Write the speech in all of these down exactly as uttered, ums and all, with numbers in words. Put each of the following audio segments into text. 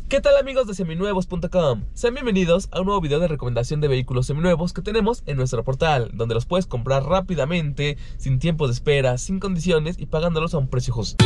¿Qué tal amigos de seminuevos punto com? Sean bienvenidos a un nuevo video de recomendación de vehículos seminuevos que tenemos en nuestro portal, donde los puedes comprar rápidamente, sin tiempo de espera, sin condiciones y pagándolos a un precio justo.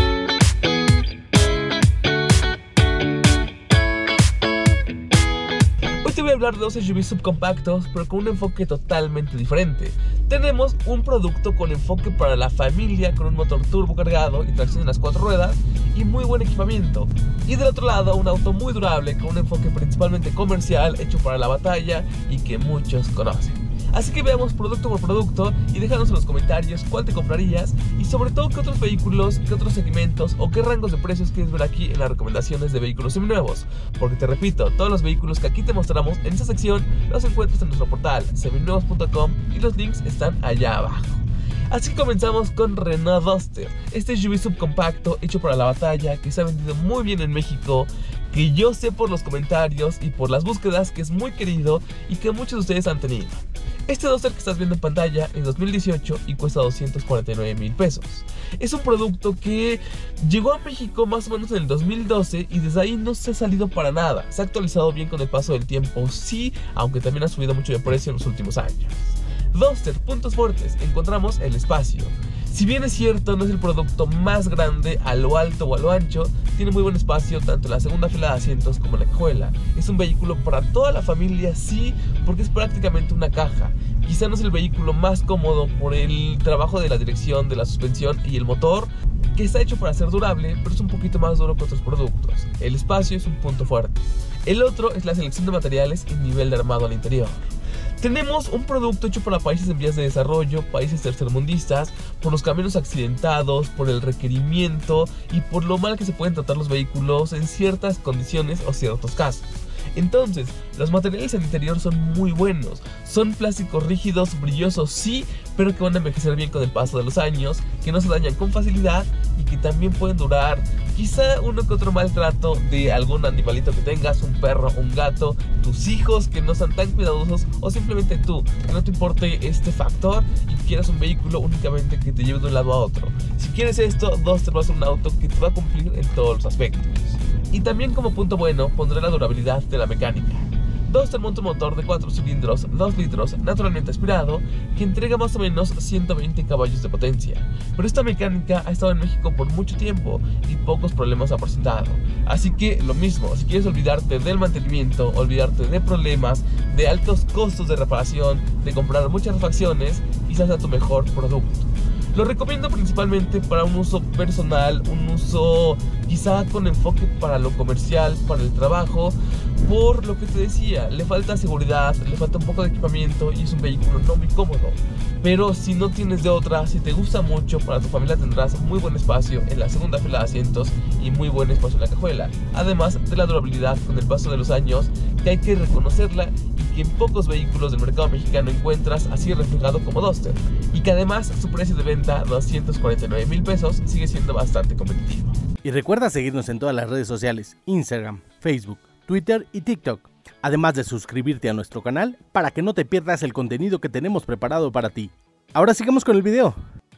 Hoy te voy a hablar de dos S U Vs subcompactos, pero con un enfoque totalmente diferente. Tenemos un producto con enfoque para la familia, con un motor turbo cargado y tracción en las cuatro ruedas y muy buen equipamiento. Y del otro lado, un auto muy durable con un enfoque principalmente comercial, hecho para la batalla y que muchos conocen. Así que veamos producto por producto y déjanos en los comentarios cuál te comprarías y sobre todo qué otros vehículos, qué otros segmentos o qué rangos de precios quieres ver aquí en las recomendaciones de vehículos seminuevos. Porque te repito, todos los vehículos que aquí te mostramos en esta sección los encuentras en nuestro portal seminuevos punto com y los links están allá abajo. Así que comenzamos con Renault Duster, este S U V subcompacto hecho para la batalla que se ha vendido muy bien en México, que yo sé por los comentarios y por las búsquedas que es muy querido y que muchos de ustedes han tenido. Este Duster que estás viendo en pantalla es dos mil dieciocho y cuesta doscientos cuarenta y nueve mil pesos. Es un producto que llegó a México más o menos en el dos mil doce y desde ahí no se ha salido para nada. Se ha actualizado bien con el paso del tiempo, sí, aunque también ha subido mucho de precio en los últimos años. Duster, puntos fuertes, encontramos el espacio. Si bien es cierto, no es el producto más grande a lo alto o a lo ancho, tiene muy buen espacio tanto en la segunda fila de asientos como en la cajuela. Es un vehículo para toda la familia, sí, porque es prácticamente una caja. Quizá no es el vehículo más cómodo por el trabajo de la dirección, de la suspensión y el motor, que está hecho para ser durable, pero es un poquito más duro que otros productos. El espacio es un punto fuerte. El otro es la selección de materiales y nivel de armado al interior. Tenemos un producto hecho para países en vías de desarrollo, países tercermundistas, por los caminos accidentados, por el requerimiento y por lo mal que se pueden tratar los vehículos en ciertas condiciones o ciertos casos. Entonces, los materiales al interior son muy buenos. Son plásticos rígidos, brillosos, sí, pero que van a envejecer bien con el paso de los años, que no se dañan con facilidad y que también pueden durar quizá uno que otro maltrato de algún animalito que tengas, un perro, un gato, tus hijos que no sean tan cuidadosos o simplemente tú, que no te importe este factor y quieras un vehículo únicamente que te lleve de un lado a otro. Si quieres esto, Duster va a ser un auto que te va a cumplir en todos los aspectos. Y también como punto bueno pondré la durabilidad de la mecánica. Duster monta un motor de cuatro cilindros, dos litros, naturalmente aspirado, que entrega más o menos ciento veinte caballos de potencia. Pero esta mecánica ha estado en México por mucho tiempo y pocos problemas ha presentado. Así que lo mismo, si quieres olvidarte del mantenimiento, olvidarte de problemas, de altos costos de reparación, de comprar muchas refacciones, quizás sea tu mejor producto. Lo recomiendo principalmente para un uso personal, un uso quizá con enfoque para lo comercial, para el trabajo. Por lo que te decía, le falta seguridad, le falta un poco de equipamiento y es un vehículo no muy cómodo. Pero si no tienes de otra, si te gusta mucho, para tu familia tendrás muy buen espacio en la segunda fila de asientos y muy buen espacio en la cajuela. Además de la durabilidad con el paso de los años, que hay que reconocerla y que en pocos vehículos del mercado mexicano encuentras así reflejado como Duster. Y que además su precio de venta, doscientos cuarenta y nueve mil pesos, sigue siendo bastante competitivo. Y recuerda seguirnos en todas las redes sociales, Instagram, Facebook, Twitter y TikTok, además de suscribirte a nuestro canal para que no te pierdas el contenido que tenemos preparado para ti. Ahora sigamos con el video.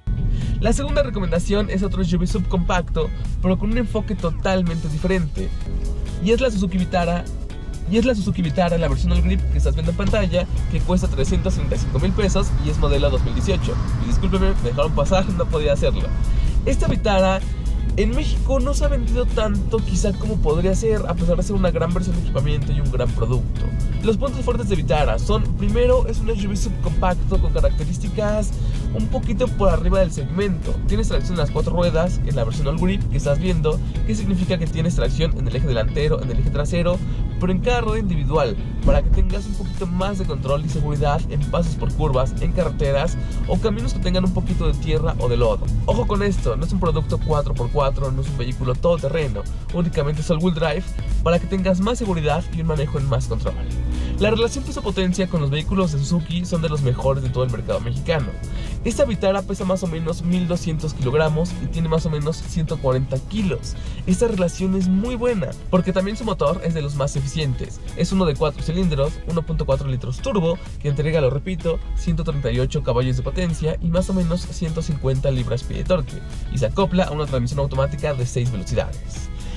La segunda recomendación es otro S U V subcompacto, pero con un enfoque totalmente diferente. Y es la Suzuki Vitara, y es la Suzuki Vitara, la versión All Grip que estás viendo en pantalla, que cuesta trescientos treinta y cinco mil pesos y es modelo dos mil dieciocho. Y discúlpeme, me dejaron pasar, no podía hacerlo. Esta Vitara en México no se ha vendido tanto quizá como podría ser, a pesar de ser una gran versión de equipamiento y un gran producto. Los puntos fuertes de Vitara son, primero, es un S U V subcompacto con características un poquito por arriba del segmento. Tienes tracción en las cuatro ruedas en la versión All Grip que estás viendo, que significa que tienes tracción en el eje delantero, en el eje trasero, pero en cada rueda individual, para que tengas un poquito más de control y seguridad en pasos por curvas, en carreteras o caminos que tengan un poquito de tierra o de lodo. Ojo con esto, no es un producto cuatro por cuatro, no es un vehículo todoterreno, únicamente es all-wheel drive para que tengas más seguridad y un manejo en más control. La relación peso-potencia con los vehículos de Suzuki son de los mejores de todo el mercado mexicano. Esta Vitara pesa más o menos mil doscientos kilogramos y tiene más o menos ciento cuarenta kilos. Esta relación es muy buena porque también su motor es de los más eficientes. Es uno de cuatro cilindros, uno punto cuatro litros turbo, que entrega, lo repito, ciento treinta y ocho caballos de potencia y más o menos ciento cincuenta libras-pie de torque, y se acopla a una transmisión automática de seis velocidades.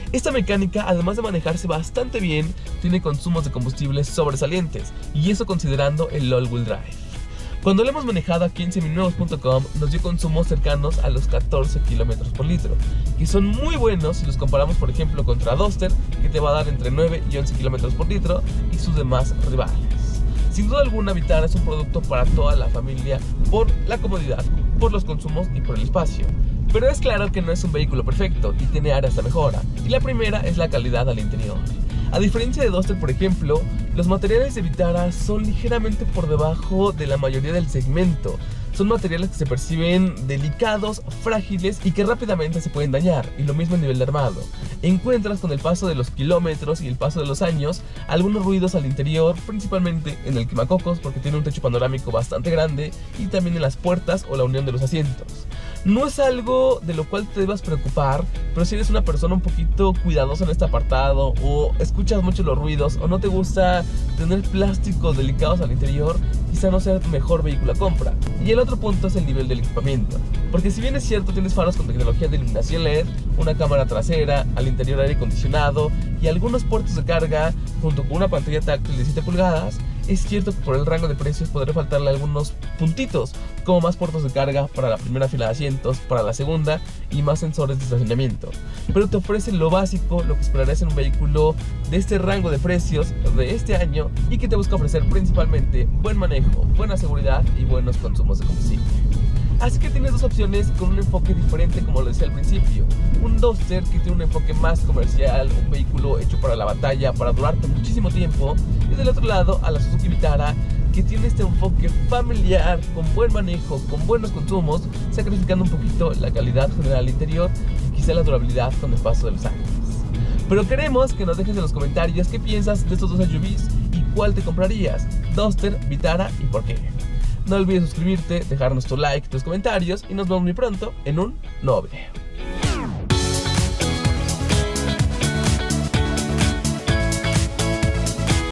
Esta mecánica, además de manejarse bastante bien, tiene consumos de combustible sobresalientes, y eso considerando el all-wheel drive. Cuando lo hemos manejado aquí en seminuevos punto com nos dio consumos cercanos a los catorce kilómetros por litro, que son muy buenos si los comparamos por ejemplo contra Duster, que te va a dar entre nueve y once kilómetros por litro, y sus demás rivales. Sin duda alguna, Vitara es un producto para toda la familia por la comodidad, por los consumos y por el espacio. Pero es claro que no es un vehículo perfecto y tiene áreas de mejora, y la primera es la calidad al interior. A diferencia de Duster, por ejemplo, los materiales de Vitara son ligeramente por debajo de la mayoría del segmento. Son materiales que se perciben delicados, frágiles y que rápidamente se pueden dañar, y lo mismo a nivel de armado. Encuentras con el paso de los kilómetros y el paso de los años algunos ruidos al interior, principalmente en el quemacocos porque tiene un techo panorámico bastante grande, y también en las puertas o la unión de los asientos. No es algo de lo cual te debas preocupar, pero si eres una persona un poquito cuidadosa en este apartado, o escuchas mucho los ruidos, o no te gusta tener plásticos delicados al interior, quizá no sea tu mejor vehículo a compra. Y el otro punto es el nivel del equipamiento, porque si bien es cierto tienes faros con tecnología de iluminación L E D, una cámara trasera, al interior aire acondicionado y algunos puertos de carga junto con una pantalla táctil de siete pulgadas, es cierto que por el rango de precios podría faltarle algunos puntitos, como más puertos de carga para la primera fila de asientos, para la segunda, y más sensores de estacionamiento. Pero te ofrece lo básico, lo que esperarás en un vehículo de este rango de precios de este año, y que te busca ofrecer principalmente buen manejo, buena seguridad y buenos consumos de combustible. Así que tienes dos opciones con un enfoque diferente, como lo decía al principio. Un Duster que tiene un enfoque más comercial, un vehículo hecho para la batalla, para durarte muchísimo tiempo. Y del otro lado a la Suzuki Vitara, que tiene este enfoque familiar, con buen manejo, con buenos consumos, sacrificando un poquito la calidad general al interior y quizá la durabilidad con el paso de los años. Pero queremos que nos dejes en los comentarios qué piensas de estos dos S U Vs y cuál te comprarías, Duster, Vitara y por qué. No olvides suscribirte, dejarnos tu like, tus comentarios, y nos vemos muy pronto en un nuevo video.